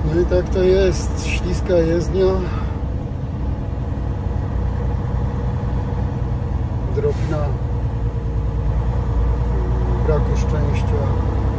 No i tak to jest, śliska jezdnia, drobna, braku szczęścia.